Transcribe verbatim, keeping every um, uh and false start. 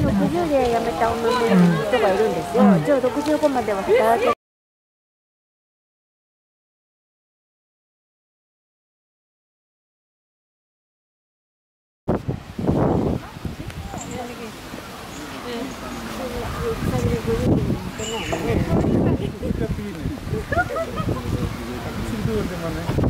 ろくじゅうで辞めた女の人がいるんですよ。一応ろくじゅうごまでは働け Tidur di mana?